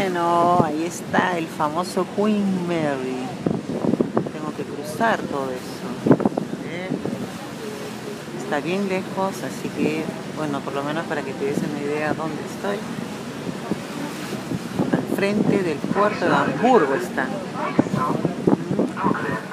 Bueno, ahí está el famoso Queen Mary. Tengo que cruzar todo eso. Está bien lejos, así que, bueno, por lo menos para que te des una idea dónde estoy. Al frente del puerto de Hamburgo está.